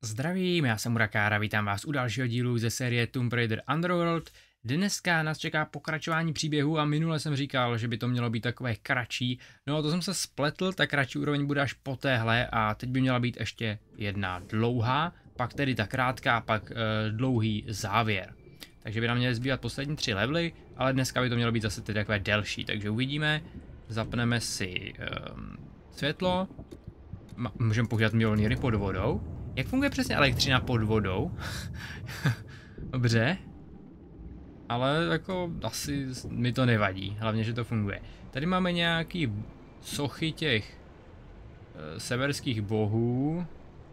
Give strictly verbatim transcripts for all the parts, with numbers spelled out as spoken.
Zdravím, já jsem Murakára, vítám vás u dalšího dílu ze série Tomb Raider Underworld. Dneska nás čeká pokračování příběhu a minule jsem říkal, že by to mělo být takové kratší. No to jsem se spletl, ta kratší úroveň bude až po téhle a teď by měla být ještě jedna dlouhá, pak tedy ta krátká, pak e, dlouhý závěr. Takže by nám měly zbývat poslední tři levely, ale dneska by to mělo být zase tedy takové delší, takže uvidíme. Zapneme si e, světlo, můžeme používat Mjolniry pod vodou. Jak funguje přesně elektřina pod vodou? Dobře. Ale jako asi mi to nevadí, hlavně, že to funguje. Tady máme nějaký sochy těch e, severských bohů.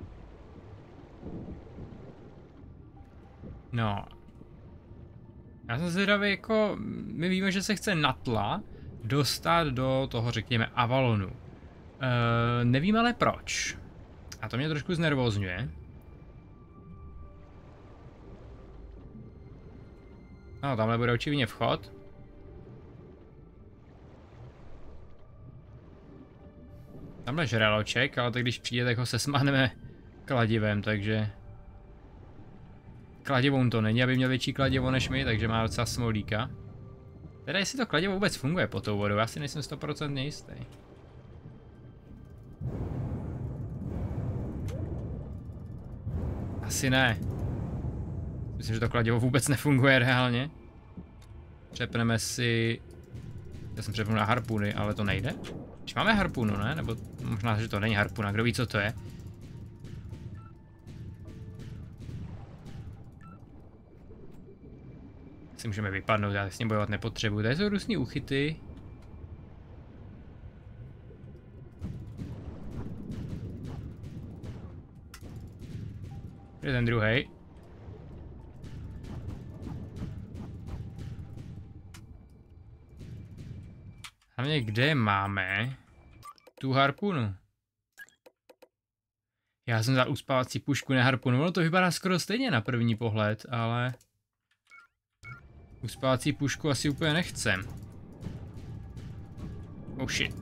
No. Já jsem zvědavý, jako, my víme, že se chce Natla dostat do toho, řekněme, Avalonu. E, nevím ale proč. A to mě trošku znervózňuje. No, tamhle bude očividně vchod. Tamhle žraloček, ale tak když přijde, tak ho sesmáneme kladivem, takže... Kladivoun to není, aby měl větší kladivo než my, takže má docela smolíka. Teda jestli to kladivo vůbec funguje pod tou vodou, já si nejsem sto procent jistý. Asi ne. Myslím, že to kladivo vůbec nefunguje reálně. Přepneme si... Já jsem přepnul na harpuny, ale to nejde. Či máme harpunu, ne? Nebo možná, že to není harpuna, kdo ví, co to je. Si můžeme vypadnout, já s ním bojovat nepotřebuji. Tady jsou různý úchyty. Kde je ten druhej? Hlavně kde máme tu harpunu? Já jsem vzal uspávací pušku, ne harpunu. No to vypadá skoro stejně na první pohled, ale... Uspávací pušku asi úplně nechcem. Oh shit.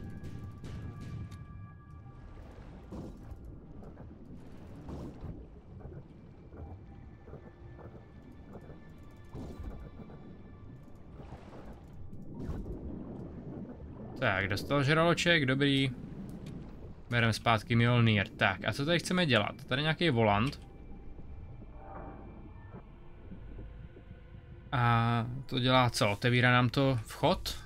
Tak, dostal žraloček, dobrý. Bereme zpátky Mjolnir. Tak, a co tady chceme dělat? Tady nějaký volant. A to dělá co? Otevírá nám to vchod?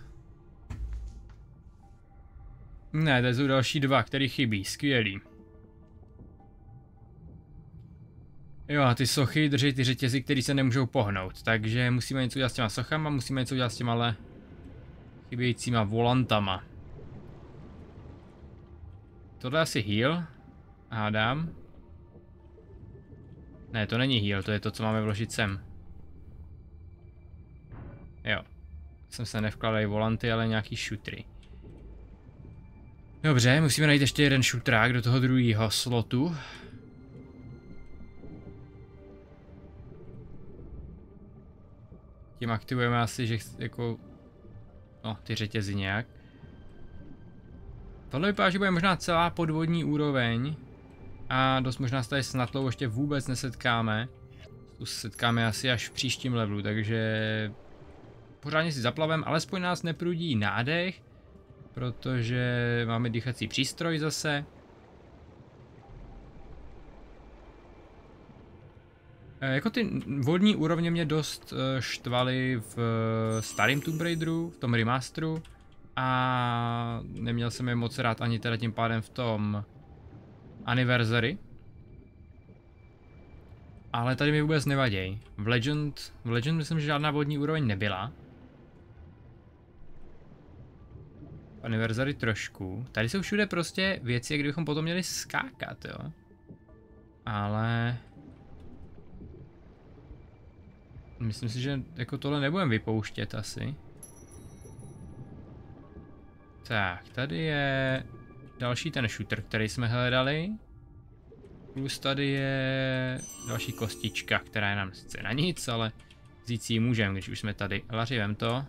Ne, to jsou další dva, který chybí. Skvělý. Jo, a ty sochy drží ty řetězy, které se nemůžou pohnout. Takže musíme něco udělat s těma sochama, musíme něco udělat s těma ale chybějícíma volantama. Tohle asi heal. Hádám. Ne, to není heal, to je to, co máme vložit sem. Jo. Jsem se nevkladají volanty, ale nějaký šutry. Dobře, musíme najít ještě jeden šutrák do toho druhého slotu. Tím aktivujeme asi, že jako... No, ty řetězy nějak. Tohle vypadá, že bude možná celá podvodní úroveň. A dost možná se tady s Natlou ještě vůbec nesetkáme. Tu setkáme asi až v příštím levelu, takže... Pořádně si zaplavem, alespoň nás neprudí nádech. Protože máme dýchací přístroj zase. E, jako ty vodní úrovně mě dost e, štvaly v e, starém Tomb Raideru, v tom remasteru. A neměl jsem je moc rád ani teda tím pádem v tom Anniversary. Ale tady mi vůbec nevaděj. V Legend, v Legend myslím, že žádná vodní úroveň nebyla. V Anniversary trošku. Tady jsou všude prostě věci, jak kdybychom potom měli skákat, jo. Ale... Myslím si, že jako tohle nebudeme vypouštět asi. Tak, tady je další ten shooter, který jsme hledali. Plus tady je další kostička, která je nám sice na nic, ale vzít si ji můžeme, když už jsme tady. Laři, vem to.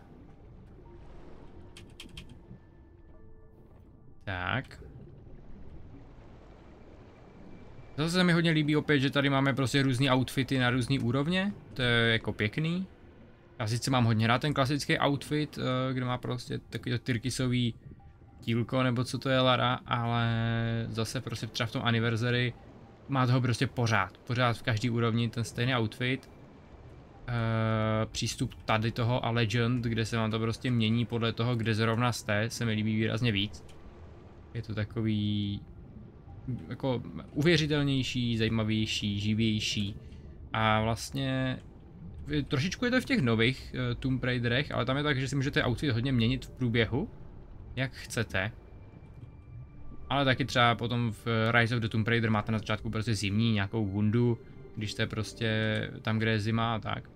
Tak. Zase se mi hodně líbí opět, že tady máme prostě různý outfity na různý úrovně. To je jako pěkný. Já sice mám hodně rád ten klasický outfit, kde má prostě takový tyrkysový tílko, nebo co to je Lara, ale zase prostě třeba v tom Anniversary má toho prostě pořád. Pořád v každý úrovni ten stejný outfit. E, přístup tady toho a Legend, kde se vám to prostě mění podle toho, kde zrovna jste, se mi líbí výrazně víc. Je to takový jako uvěřitelnější, zajímavější, živější. A vlastně trošičku je to v těch nových uh, Tomb Raiderech, ale tam je tak, že si můžete outfit hodně měnit v průběhu, jak chcete. Ale taky třeba potom v Rise of the Tomb Raider máte na začátku prostě zimní nějakou bundu, když jste prostě tam, kde je zima a tak.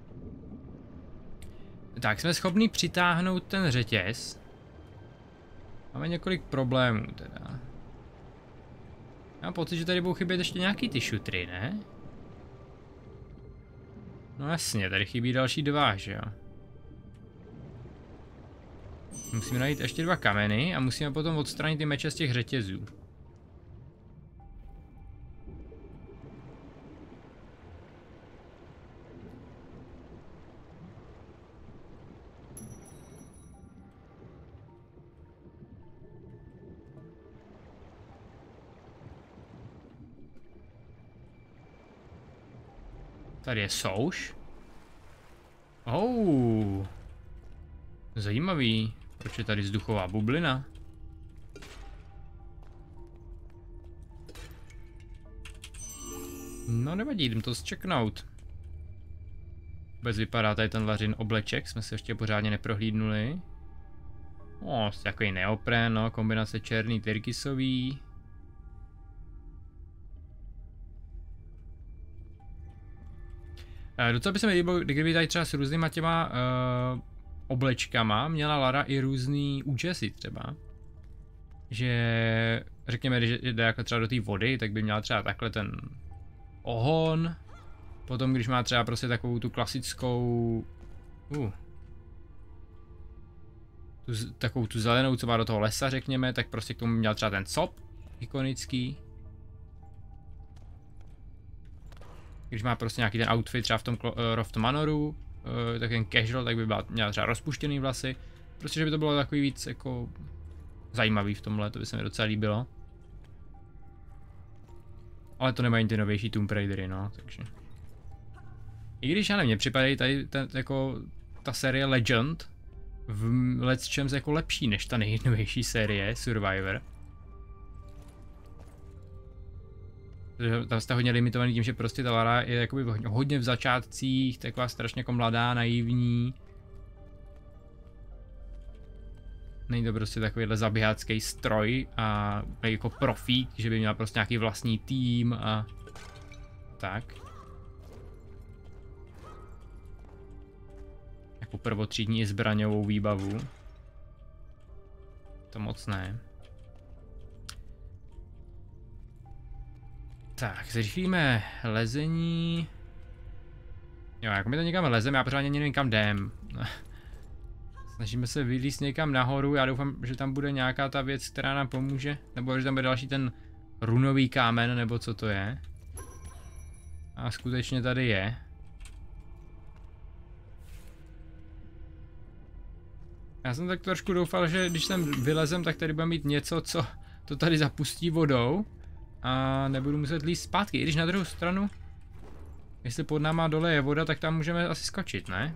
Tak, jsme schopni přitáhnout ten řetěz. Máme několik problémů teda. Já mám pocit, že tady budou chybět ještě nějaký ty šutry, ne? No jasně, tady chybí další dva, že jo? Musíme najít ještě dva kameny a musíme potom odstranit ty meče z těch řetězů. Tady je souš. Oh. Zajímavý. Proč je tady vzduchová bublina? No nevadí, jdem to zčeknout. Vůbec vypadá tady ten Lařin obleček, jsme se ještě pořádně neprohlídnuli. O, takový neopren, no, kombinace černý, tyrkysový. Docela by se mi líbilo, kdyby tady třeba s různýma těma uh, oblečkama měla Lara i různý účesy třeba. Že řekněme, že jde jako třeba do té vody, tak by měla třeba takhle ten ohon. Potom když má třeba prostě takovou tu klasickou uh, tu, takovou tu zelenou, co má do toho lesa, řekněme, tak prostě k tomu měla třeba ten cop ikonický. Když má prostě nějaký ten outfit třeba v tom Croft Manoru, uh, tak ten casual, tak by byla, měla třeba rozpuštěný vlasy. Prostě, že by to bylo takový víc jako zajímavý v tomhle, to by se mi docela líbilo. Ale to nemají ty novější Tomb Raidery, no, takže. I když já nevím, mně připadají tady ten, jako ta série Legend v lecčems jako lepší než ta nejnovější série Survivor. Tam jste hodně limitovaný tím, že prostě ta Lara je jakoby hodně v začátcích, taková strašně jako mladá, naivní. Není to prostě takovýhle zaběhácký stroj a jako profík, že by měla prostě nějaký vlastní tým a tak. Jako prvotřídní zbraňovou výbavu. To moc ne. Tak, zrychlíme lezení. Jo, jako my to někam lezeme, já pořádně nevím kam jdem. Snažíme se vylízt někam nahoru, já doufám, že tam bude nějaká ta věc, která nám pomůže. Nebo že tam bude další ten runový kámen, nebo co to je. A skutečně tady je. Já jsem tak trošku doufal, že když sem vylezem, tak tady bude mít něco, co to tady zapustí vodou. A nebudu muset líst zpátky, i když na druhou stranu, jestli pod náma dole je voda, tak tam můžeme asi skočit, ne?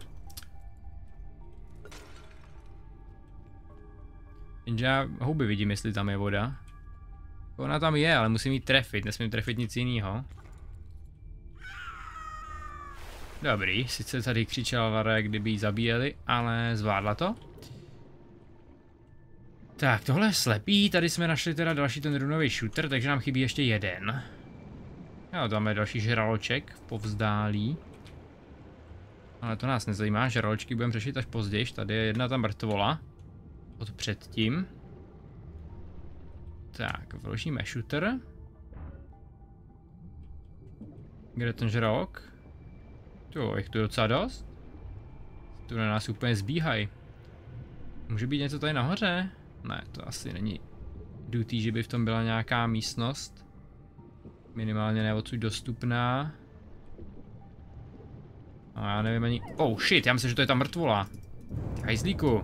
Jenže já houby vidím, jestli tam je voda. Ona tam je, ale musím jí trefit, nesmím trefit nic jiného. Dobrý, sice tady křičela Lara, kdyby ji zabíjeli, ale zvládla to. Tak, tohle je slepý, tady jsme našli teda další ten runový shooter, takže nám chybí ještě jeden. Jo, tam je další žraloček povzdálí. Ale to nás nezajímá, žraločky budeme řešit až později, tady je jedna ta mrtvola. Od předtím. Tak, vložíme shooter. Kde je ten žralok? Jo, jich tu docela dost. Tu na nás úplně zbíhají. Může být něco tady nahoře? Ne, to asi není dutý, že by v tom byla nějaká místnost. Minimálně ne odsud dostupná. No já nevím ani... Oh shit, já myslím, že to je ta mrtvola. Hajzlíku.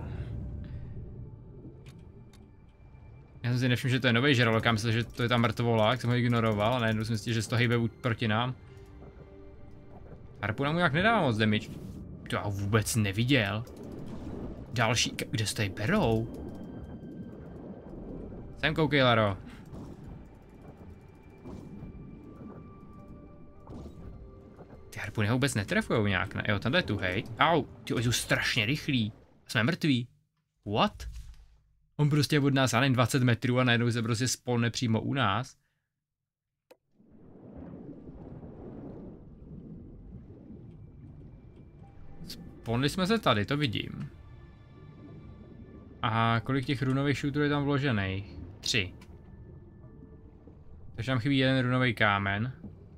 Já jsem si nevšiml, že to je nový žralok, já myslím, že to je ta mrtvola, jak jsem ho ignoroval, a najednou jsem si, že z toho hýbe proti nám. Harpuna mu jak nedává moc damage. To já vůbec neviděl. Další, kde se tady berou? Sem koukej, Laro. Ty harpuny ho vůbec netrefujou nějak, ne? Jo, tenhle je tu, hej. Au, ty jsou strašně rychlí. Jsme mrtví. What? On prostě je od nás ani dvacet metrů a najednou se prostě spolne přímo u nás. Spolnili jsme se tady, to vidím. A kolik těch runových šutrů je tam vložených? Tři. Takže tam chybí jeden runový kámen.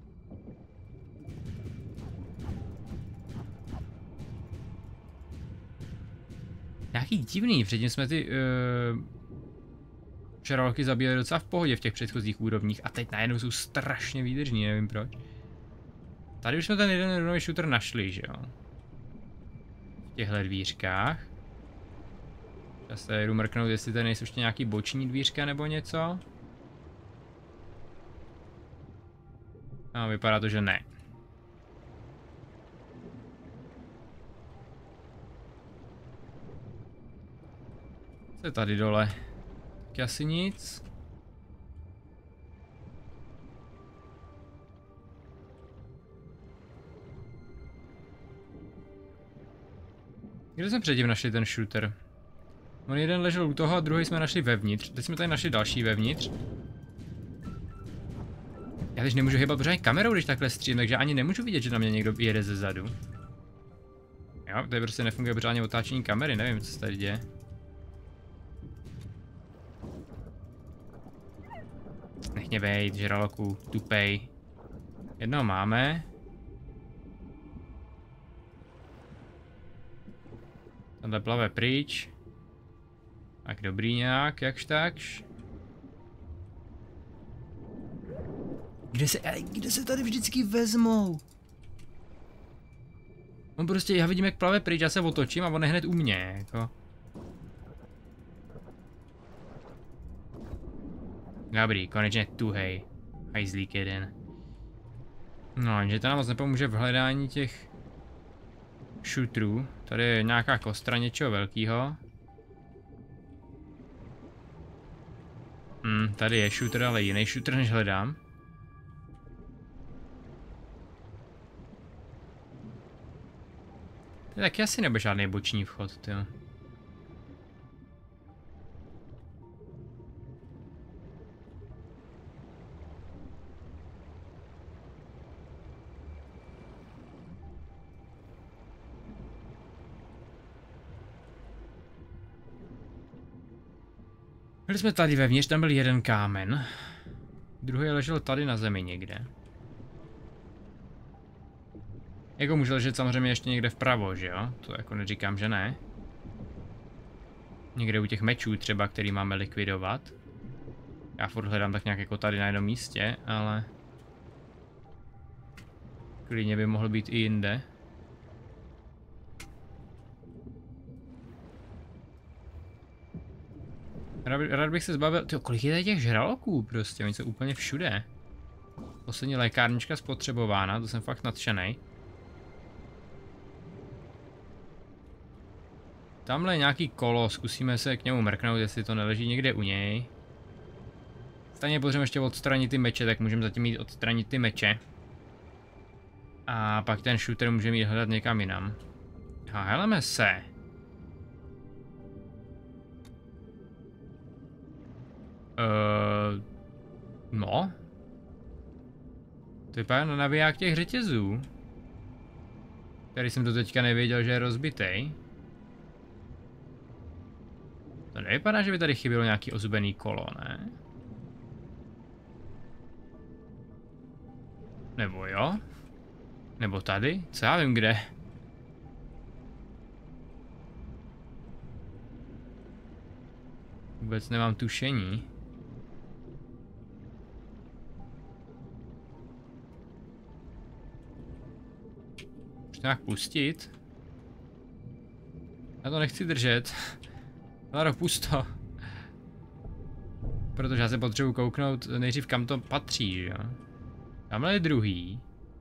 Nějaký divný, předtím jsme ty uh, žraloky zabíjeli docela v pohodě v těch předchozích úrovních a teď najednou jsou strašně výdržní, nevím proč. Tady už jsme ten jeden runový shooter našli, že jo? V těchto dvířkách. Já se jdu mrknout, jestli tady nejsou ještě nějaký boční dvířka nebo něco. No, vypadá to, že ne. Co je tady dole? Tak asi nic. Kde jsme předtím našli ten shooter? On jeden ležel u toho a druhý jsme našli vevnitř. Teď jsme tady našli další vevnitř. Já teď nemůžu hýbat pořádně kamerou, když takhle střílím, takže ani nemůžu vidět, že na mě někdo jede ze zadu. Jo, tady prostě nefunguje pořádně otáčení kamery, nevím, co se tady děje. Nech mě bejt, žraloku, tupej. Jednoho máme. Tenhle plave pryč. Tak dobrý nějak, jakž takž. Kde se, kde se tady vždycky vezmou? On prostě, já vidím jak plave pryč, já se otočím a on je hned u mě, jako. Dobrý, konečně tuhej. Hajzlík jeden. No, jenže to nám moc nepomůže v hledání těch shooterů. Tady je nějaká kostra něčeho velkého. Hmm, tady je shooter, ale jiný shooter než hledám. To je taky asi nebo žádný boční vchod, tyjo. Byli jsme tady vevnitř, tam byl jeden kámen. Druhý ležel tady na zemi někde. Jako může ležet samozřejmě ještě někde vpravo, že jo? To jako neříkám, že ne. Někde u těch mečů třeba, který máme likvidovat. Já furt hledám tak nějak jako tady na jednom místě, ale... klidně by mohl být i jinde. Rád, rád bych se zbavil... Tyjo, kolik je tady těch žraloků prostě, oni jsou úplně všude. Poslední lékárnička spotřebována, to jsem fakt nadšenej. Tamhle je nějaký kolo, zkusíme se k němu mrknout, jestli to neleží někde u něj. Stejně potřebujeme ještě odstranit ty meče, tak můžeme zatím jít odstranit ty meče. A pak ten shooter můžeme jít hledat někam jinam. A heleme se. Uh, no. To vypadá na naviják těch řetězů. Který jsem do teďka nevěděl, že je rozbitej. To nevypadá, že by tady chybělo nějaký ozubený kolo, ne? Nebo jo? Nebo tady? Co já vím kde? Vůbec nemám tušení. nějak pustit? Já to nechci držet. Laro, pust to. Protože já se potřebuji kouknout nejdřív, kam to patří, jo. Tamhle je druhý.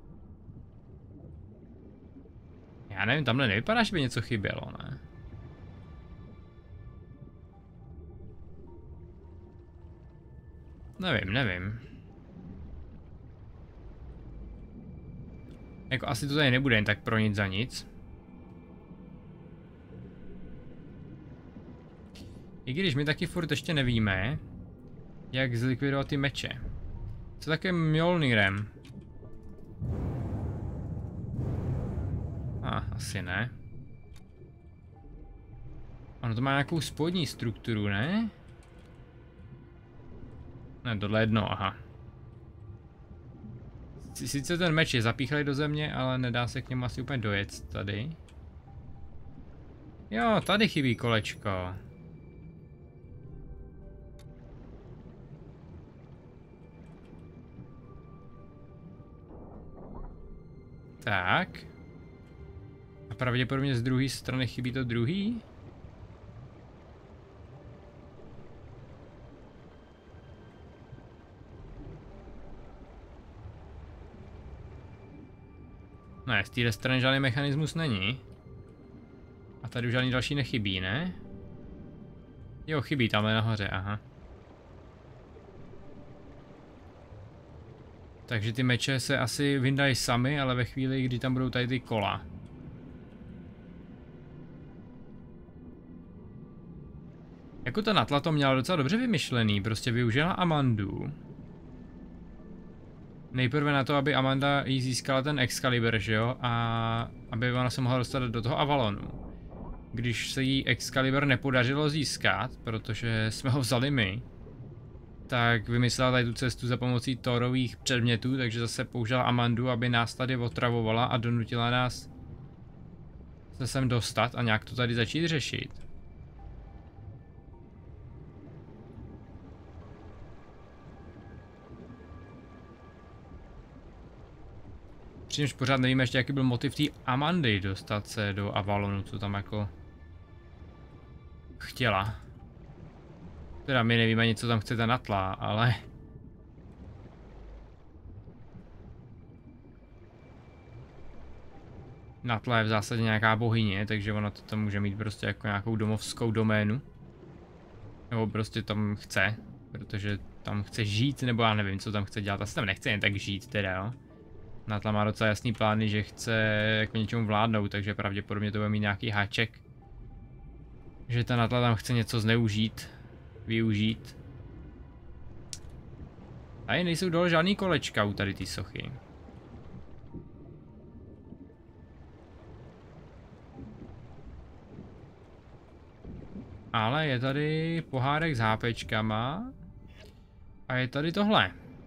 Já nevím, tamhle nevypadá, že by něco chybělo, ne? Nevím, nevím. Jako asi to tady nebude jen tak pro nic za nic. I když my taky furt ještě nevíme, jak zlikvidovat ty meče. Co také Mjolnirem? A, ah, asi ne. Ono to má nějakou spodní strukturu, ne? Ne, tohle jedno, aha. Sice ten meč je zapíchlej do země, ale nedá se k němu asi úplně dojet tady. Jo, tady chybí kolečko. Tak. A pravděpodobně z druhé strany chybí to druhý? Ne, z téhle strany žádný mechanismus není. A tady už žádný další nechybí, ne? Jo, chybí tamhle nahoře, aha. Takže ty meče se asi vyndají sami, ale ve chvíli, kdy tam budou tady ty kola. Jako ta Natla to měla docela dobře vymyšlený, prostě využila Amandu. Nejprve na to, aby Amanda jí získala ten Excalibur, že jo, a aby ona se mohla dostat do toho Avalonu. Když se jí Excalibur nepodařilo získat, protože jsme ho vzali my, tak vymyslela tady tu cestu za pomocí Thorových předmětů, takže zase použila Amandu, aby nás tady otravovala a donutila nás se sem dostat a nějak to tady začít řešit. Přičemž pořád nevíme ještě, jaký byl motiv té Amandy dostat se do Avalonu, co tam jako chtěla. Teda my nevíme ani, co tam chce ta Natla, ale... Natla je v zásadě nějaká bohyně, takže ona to tam může mít prostě jako nějakou domovskou doménu. Nebo prostě tam chce, protože tam chce žít, nebo já nevím, co tam chce dělat. Asi tam nechce jen tak žít teda, jo. Natla má docela jasný plány, že chce jako něčemu vládnout, takže pravděpodobně to bude mít nějaký háček. Že ta Natla tam chce něco zneužít, využít. Tady nejsou dole žádný kolečka u tady ty sochy. Ale je tady pohárek s hápečkama. A je tady tohle.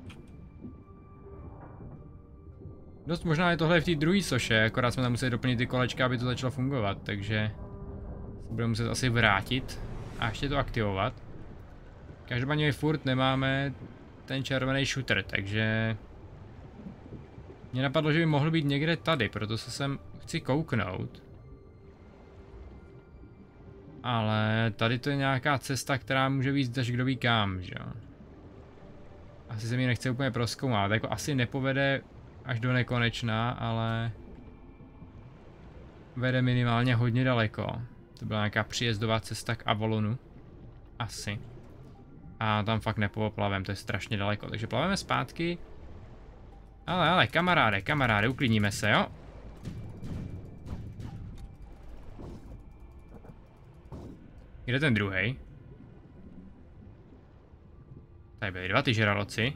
Dost možná je tohle v té druhé soše, akorát jsme tam museli doplnit ty kolečka, aby to začalo fungovat, takže se budeme muset asi vrátit a ještě to aktivovat. Každopádně my furt nemáme ten červený shooter, takže mě napadlo, že by mohl být někde tady, proto se sem chci kouknout. Ale tady to je nějaká cesta, která může být až kdo ví kam, že jo. Asi se mi nechce úplně prozkoumat, jako asi nepovede až do nekonečna, ale vede minimálně hodně daleko. To byla nějaká příjezdová cesta k Avalonu. Asi. A tam fakt nepoplavem, to je strašně daleko, takže plaveme zpátky. Ale, ale, kamaráde, kamaráde, uklidníme se, jo? Kde ten druhej? Tady byly dva ty žraloci.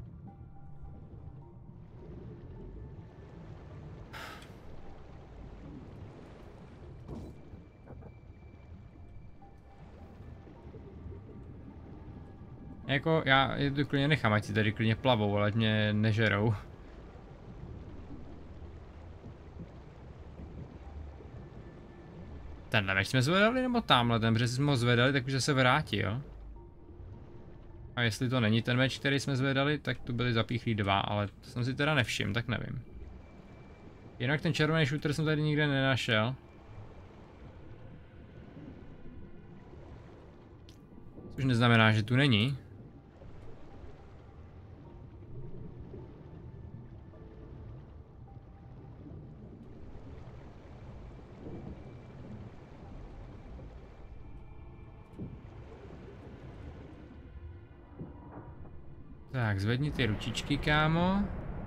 Jako, já je to klidně nechám, ať si tady klidně plavou, ale ať mě nežerou. Tenhle meč jsme zvedali, nebo tamhle ten, protože jsme ho zvedali, tak už se vrátí, jo? A jestli to není ten meč, který jsme zvedali, tak tu byly zapíchlí dva, ale to jsem si teda nevšiml, tak nevím. Jinak ten červený shooter jsem tady nikde nenašel. Což neznamená, že tu není. Tak, zvedni ty ručičky, kámo.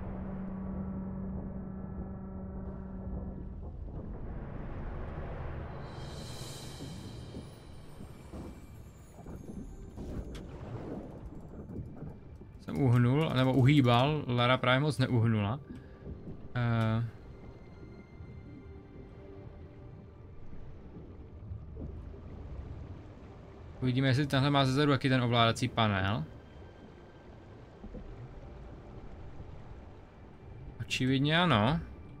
Jsem uhnul, nebo uhýbal, Lara právě moc neuhnula. Uh... Uvidíme, jestli tenhle má zezadu jaký ten ovládací panel. Očividně ano.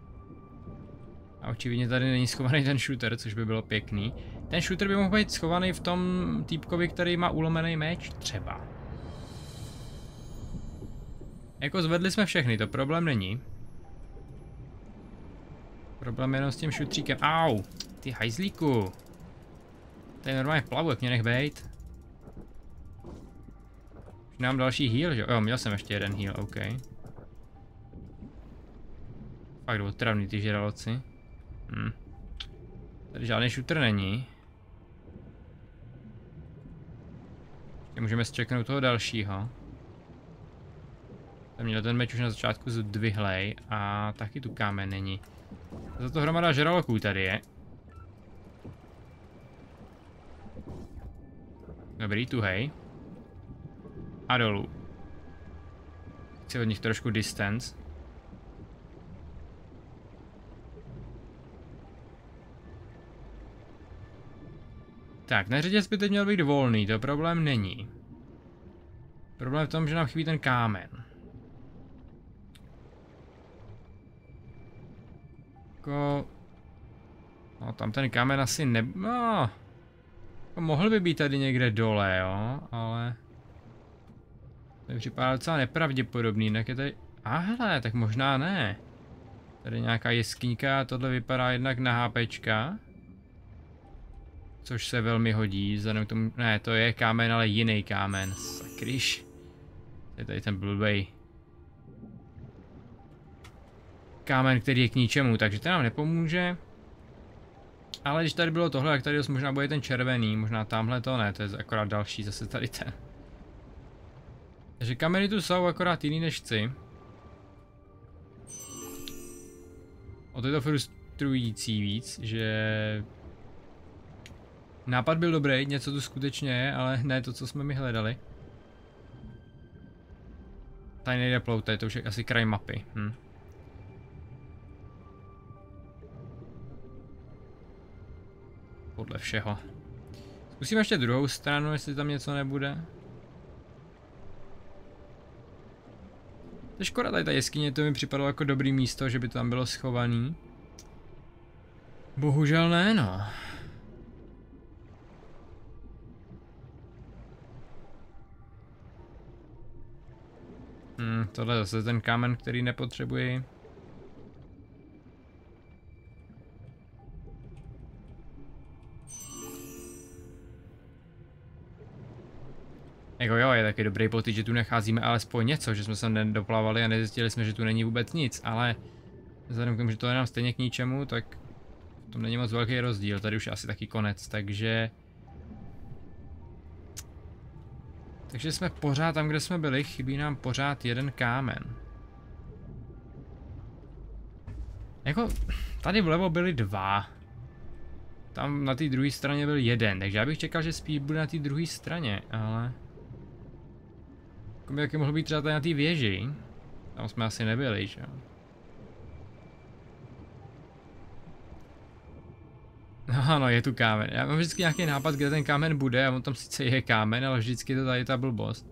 A očividně tady není schovaný ten shooter, což by bylo pěkný. Ten shooter by mohl být schovaný v tom týpkovi, který má ulomený meč, třeba. Jako zvedli jsme všechny, to problém není. Problém je jenom s tím šutříkem. Au! Ty hajzlíku! Tady normálně plavu, jak mě nech bejt. Už nám další heal, že jo? Jo, měl jsem ještě jeden heal, OK. Fakt otravný ty žraloci. Hm. Tady žádný shooter není. Ještě můžeme zčeknout toho dalšího. Tam měl ten meč už na začátku zdvihlej a taky tu kámen není. Za to hromada žraloků tady je. Dobrý, tu hej. A dolů. Chci od nich trošku distance. Tak, na řetěz by teď měl být volný, to problém není. Problém je v tom, že nám chybí ten kámen. Jako... No, tam ten kámen asi ne... No... Jako mohl by být tady někde dole, jo, ale... To mi připadá docela nepravděpodobný, jinak je tady... Ahle, tak možná ne. Tady nějaká jeskyňka, tohle vypadá jednak na HPčka. Což se velmi hodí, vzhledem k tomu... Ne, to je kámen, ale jiný kámen. Sakryš. Je tady ten blbej kámen, který je k ničemu, takže to nám nepomůže. Ale když tady bylo tohle, tak tady možná bude ten červený, možná tamhle to ne, to je akorát další, zase tady ten. Takže kameny tu jsou akorát jiný než chci. O to je to frustrující víc, že... Nápad byl dobrý, něco tu skutečně je, ale ne to, co jsme mi hledali. Tady nejde ploutat, to už je asi kraj mapy. Hm. Podle všeho. Zkusíme ještě druhou stranu, jestli tam něco nebude. To je škoda, tady ta jeskyně, to mi připadalo jako dobrý místo, že by to tam bylo schovaný. Bohužel ne, no. Hmm, tohle je zase ten kámen, který nepotřebuji. Jako jo, je taky dobrý pocit, že tu nacházíme alespoň něco, že jsme se nedoplavali a nezjistili jsme, že tu není vůbec nic, ale vzhledem k tomu, že to je nám stejně k ničemu, tak v tom není moc velký rozdíl, tady už je asi taky konec, takže... Takže jsme pořád tam, kde jsme byli, chybí nám pořád jeden kámen. Jako, tady vlevo byly dva. Tam na té druhé straně byl jeden, takže já bych čekal, že spíš bude na té druhé straně, ale... Jako by jaký mohl být třeba tady na té věži. Tam jsme asi nebyli, že jo. No ano, je tu kámen. Já mám vždycky nějaký nápad, kde ten kámen bude a on tam sice je kámen, ale vždycky to tady ta blbost.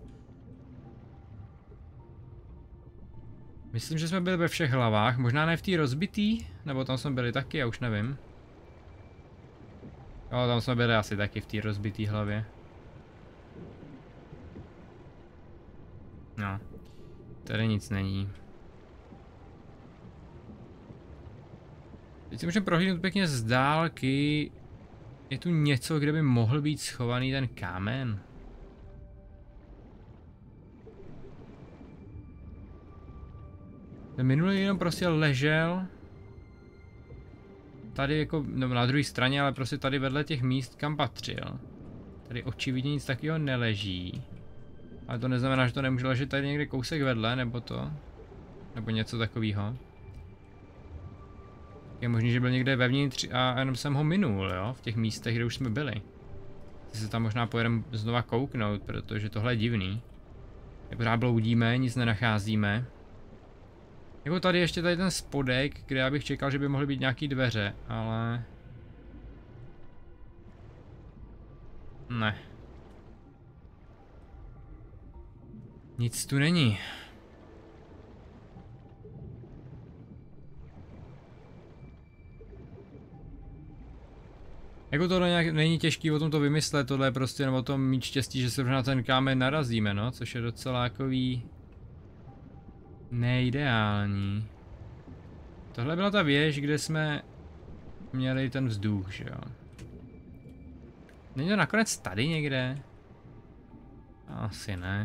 Myslím, že jsme byli ve všech hlavách, možná ne v té rozbitý, nebo tam jsme byli taky, já už nevím. Jo, tam jsme byli asi taky v té rozbitý hlavě. No, tady nic není. Teď si můžeme prohlídnout pěkně z dálky. Je tu něco, kde by mohl být schovaný ten kámen? Ten minulý jenom prostě ležel. Tady jako, nebo na druhé straně, ale prostě tady vedle těch míst, kam patřil. Tady očividně nic takového neleží. Ale to neznamená, že to nemůže ležet tady někde kousek vedle, nebo to. Nebo něco takového. Je možný, že byl někde vevnitř a jenom jsem ho minul, jo? V těch místech, kde už jsme byli. Teď se tam možná pojedeme znova kouknout, protože tohle je divný. Pořád bloudíme, nic nenacházíme. Jako tady ještě tady ten spodek, kde já bych čekal, že by mohly být nějaký dveře, ale... Ne. Nic tu není. Jako tohle nějak není těžký o tom to vymyslet, tohle je prostě jenom o tom mít štěstí, že se na ten kámen narazíme, no, což je docela takový... neideální. Tohle byla ta věž, kde jsme měli ten vzduch, že jo. Není to nakonec tady někde? Asi ne.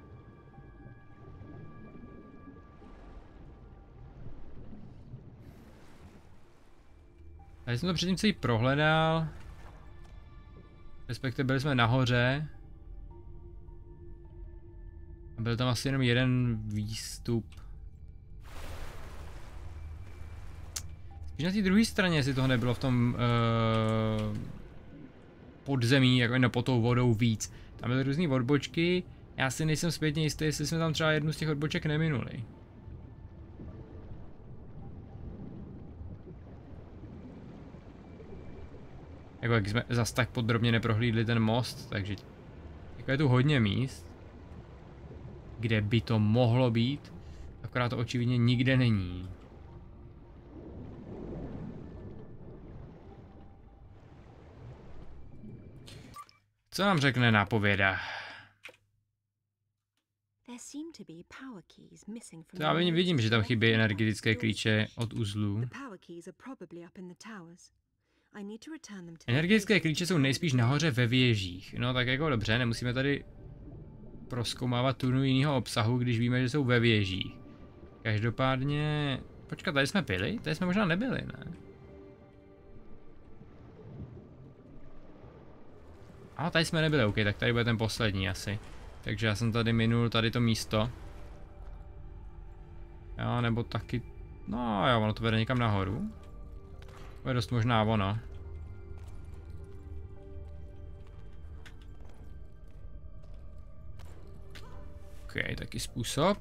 Tady jsem to předtím celý prohledal. Respektive byli jsme nahoře. A byl tam asi jenom jeden výstup. Spíš na té druhé straně, jestli toho nebylo v tom uh, podzemí, jako no, pod tou vodou víc. Tam byly různé odbočky. Já si nejsem zpětně jistý, jestli jsme tam třeba jednu z těch odboček neminuli. Jako jak jsme zas tak podrobně neprohlídli ten most, takže jako je tu hodně míst, kde by to mohlo být, akorát to očividně nikde není. Co nám řekne nápověda? To já vidím, že tam chybí energetické klíče od uzlu. Energetické klíče jsou nejspíš nahoře ve věžích. No tak jako dobře, nemusíme tady prozkoumávat tunu jiného obsahu, když víme, že jsou ve věžích. Každopádně... Počkat, tady jsme byli? Tady jsme možná nebyli, ne? A tady jsme nebyli, ok, tak tady bude ten poslední asi. Takže já jsem tady minul tady to místo. Jo, nebo taky... No jo, ono to vede někam nahoru. To je dost možná ono. Ok, taky způsob.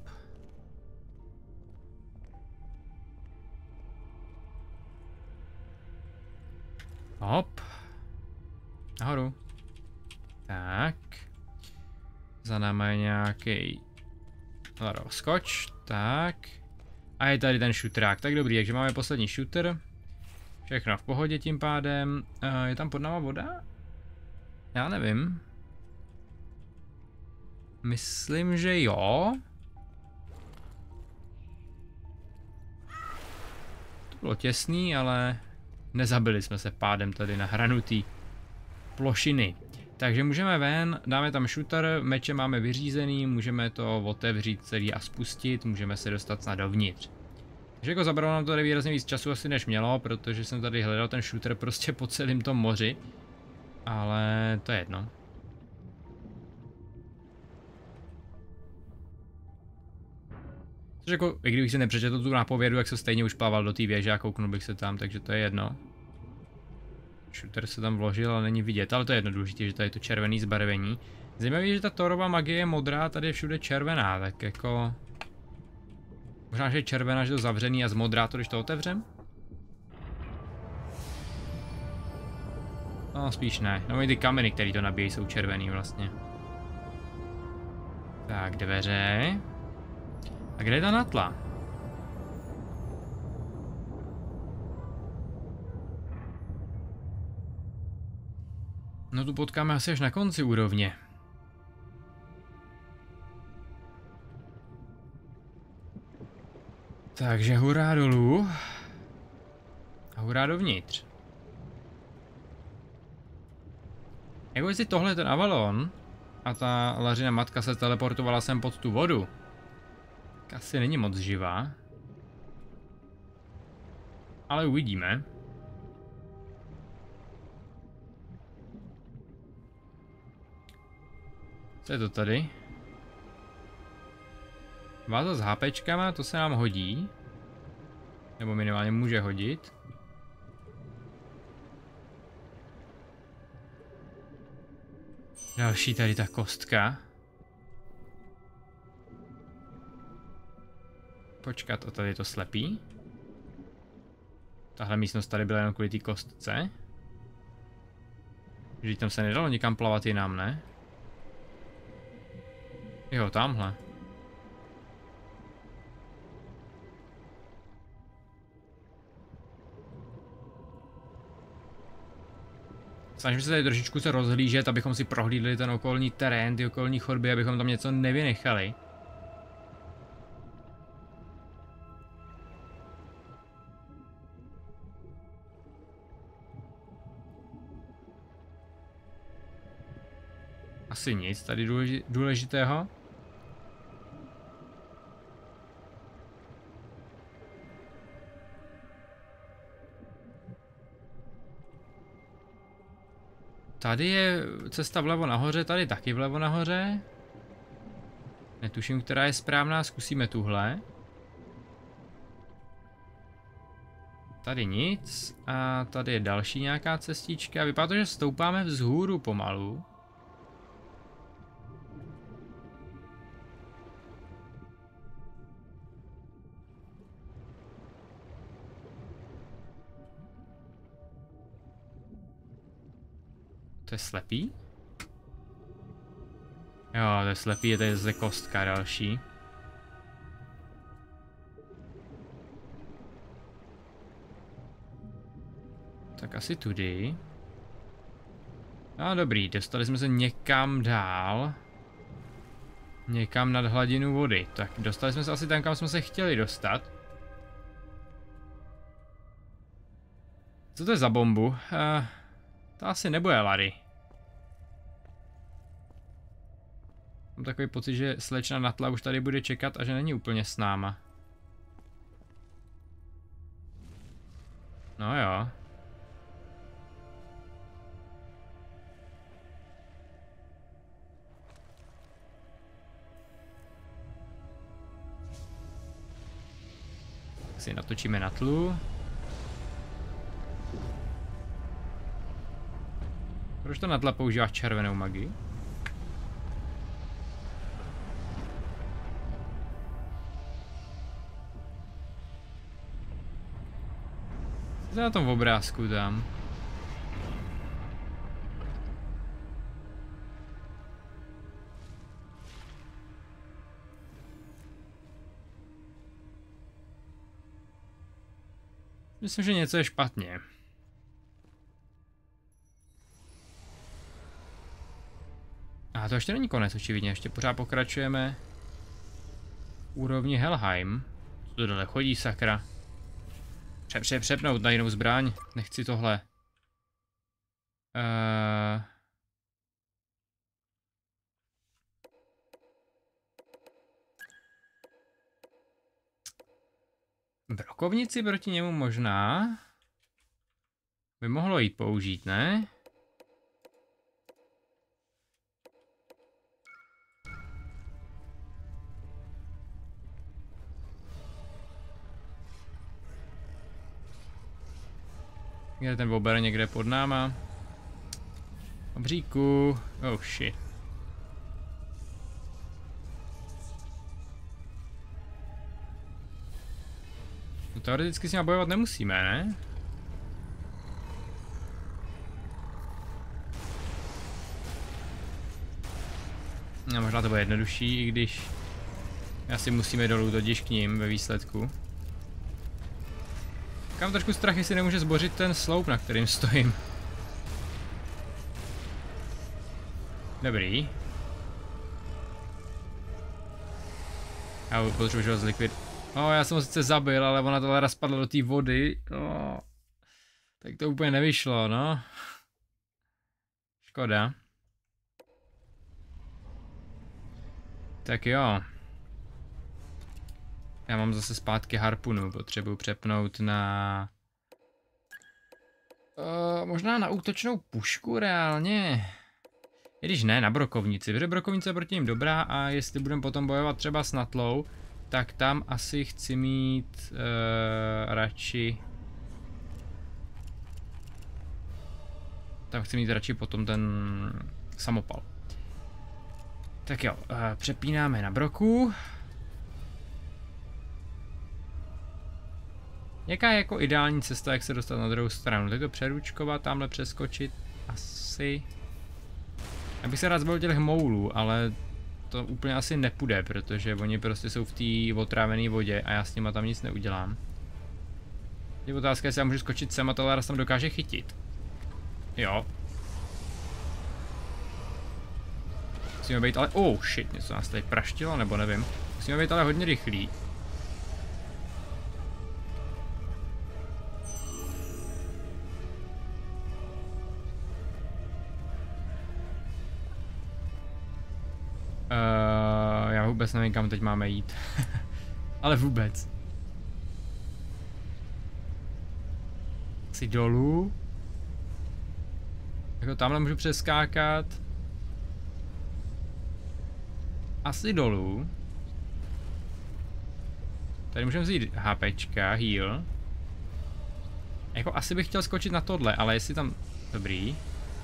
Hop. Nahoru. Tak. Za náma je nějaký rozkoč. Tak. A je tady ten šutrák. Tak dobrý, takže máme poslední shooter. Všechno v pohodě tím pádem. Uh, je tam pod náma voda? Já nevím. Myslím, že jo. To bylo těsný, ale nezabili jsme se pádem tady na hranutý plošiny. Takže můžeme ven, dáme tam shooter, meče máme vyřízený, můžeme to otevřít celý a spustit, můžeme se dostat snad dovnitř. Takže jako zabralo nám to tady výrazně víc času asi než mělo, protože jsem tady hledal ten shooter prostě po celém tom moři. Ale to je jedno. Což jako, i kdybych si nepřečetl tu nápovědu, jak se stejně už plaval do té věže a kouknul bych se tam, takže to je jedno. Shooter se tam vložil, ale není vidět, ale to je jedno důležité, že tady je to červený zbarvení. Zajímavé, že ta Thorova magie je modrá, tady je všude červená, tak jako... Možná, že je červená, že to zavřený a zmodrá to, když to otevřem? No, spíš ne. No, i ty kameny, které to nabíjí, jsou červený vlastně. Tak, dveře. A kde je ta natla? No tu potkáme asi až na konci úrovně. Takže hurá dolů. A hurá dovnitř. Jako jestli tohle je ten Avalon a ta Lařina matka se teleportovala sem pod tu vodu, tak asi není moc živá. Ale uvidíme. Co je to tady? Váza s hápečkama, to se nám hodí. Nebo minimálně může hodit. Další tady ta kostka. Počkat, a tady je to slepý. Tahle místnost tady byla jenom kvůli té kostce. Vždyť tam se nedalo nikam plavat jinam, ne? Jo, tamhle. Snažím se tady trošičku se rozhlížet, abychom si prohlídli ten okolní terén, ty okolní chodby, abychom tam něco nevynechali. Asi nic tady důležitého. Tady je cesta vlevo nahoře, tady taky vlevo nahoře. Netuším, která je správná, zkusíme tuhle. Tady nic a tady je další nějaká cestička. Vypadá to, že stoupáme vzhůru pomalu. To je slepý? Jo, to je slepý, je tady zde kostka další. Tak asi tudy. No dobrý, dostali jsme se někam dál. Někam nad hladinu vody. Tak dostali jsme se asi tam, kam jsme se chtěli dostat. Co to je za bombu? Uh, to asi nebude Larry. Mám takový pocit, že slečna Natla už tady bude čekat a že není úplně s náma. No jo. Si natočíme Natlu. Proč to Natla používá červenou magii? Co je na tom obrázku tam? Myslím, že něco je špatně. A to ještě není konec, očividně, ještě pořád pokračujeme v úrovni Helheim. Co to dole chodí, sakra? Pře, pře, přepnout na jinou zbraň, nechci tohle. Uh... Brokovnici proti němu možná by mohlo jít použít, ne? Kde ten bober někde pod náma? Obříku. Oh shit. No teoreticky s ním bojovat nemusíme, ne? No, možná to bude jednodušší, i když asi musíme dolů totiž k ním ve výsledku. Mám trošku strach, jestli nemůže zbořit ten sloup, na kterým stojím. Dobrý. Já potřebuji ho zlikvidovat. No, já jsem ho sice zabil, ale ona tohle spadla do té vody. Oh. Tak to úplně nevyšlo, no. Škoda. Tak jo. Já mám zase zpátky harpunu, potřebuji přepnout na... Uh, možná na útočnou pušku reálně. I když ne, na brokovnici, protože brokovnice je proti ním dobrá a jestli budeme potom bojovat třeba s Natlou, tak tam asi chci mít uh, radši... Tam chci mít radši potom ten samopal. Tak jo, uh, přepínáme na broku. Jaká je jako ideální cesta, jak se dostat na druhou stranu? Tak to přeručkovat, tamhle přeskočit, asi... Já bych se rád zbavil těch moulů, ale to úplně asi nepůjde, protože oni prostě jsou v té otrávené vodě a já s nima tam nic neudělám. Je otázka, jestli já můžu skočit sem a tohle tam dokáže chytit. Jo. Musíme být ale... Oh shit, něco nás tady praštilo, nebo nevím. Musíme být ale hodně rychlí. Uh, já vůbec nevím, kam teď máme jít. Ale vůbec. Asi dolů. Jako tamhle můžu přeskákat. Asi dolů. Tady můžeme vzít HPčka, heal. Jako asi bych chtěl skočit na tohle, ale jestli tam... Dobrý.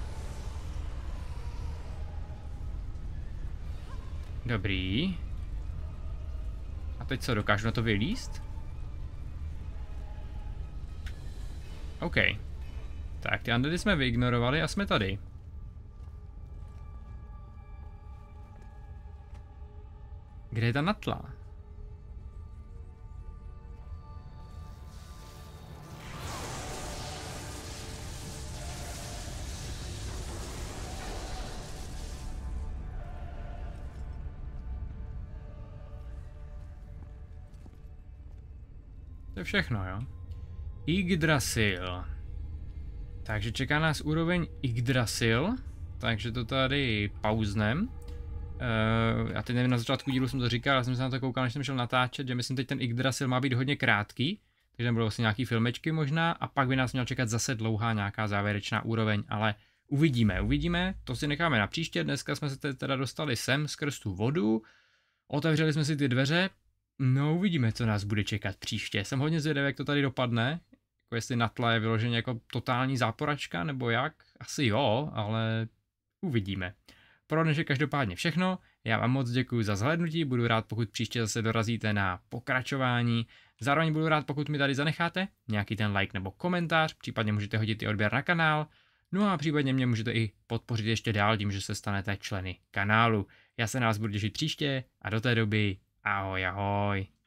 Dobrý. A teď co, dokážu na to vylízt? OK. Tak, ty undeady jsme vyignorovali a jsme tady. Kde je ta Natla? To je všechno, jo? Yggdrasil. Takže čeká nás úroveň Yggdrasil. Takže to tady pauznem. Uh, já teď nevím, na začátku dílu jsem to říkal, já jsem se na to koukal, než jsem šel natáčet, že myslím teď ten Yggdrasil má být hodně krátký. Takže tam budou vlastně nějaký filmečky možná a pak by nás měl čekat zase dlouhá nějaká závěrečná úroveň, ale uvidíme, uvidíme, to si necháme na příště. Dneska jsme se teda dostali sem skrz tu vodu, otevřeli jsme si ty dveře. No, uvidíme, co nás bude čekat příště. Jsem hodně zvědavý, jak to tady dopadne. Jako jestli Natla je vyloženě jako totální záporačka, nebo jak? Asi jo, ale uvidíme. Pro dnešek každopádně všechno. Já vám moc děkuji za zhlédnutí, budu rád, pokud příště zase dorazíte na pokračování. Zároveň budu rád, pokud mi tady zanecháte nějaký ten like nebo komentář, případně můžete hodit i odběr na kanál. No a případně mě můžete i podpořit ještě dál tím, že se stanete členy kanálu. Já se na vás budu těšit příště a do té doby ahoj ahoj.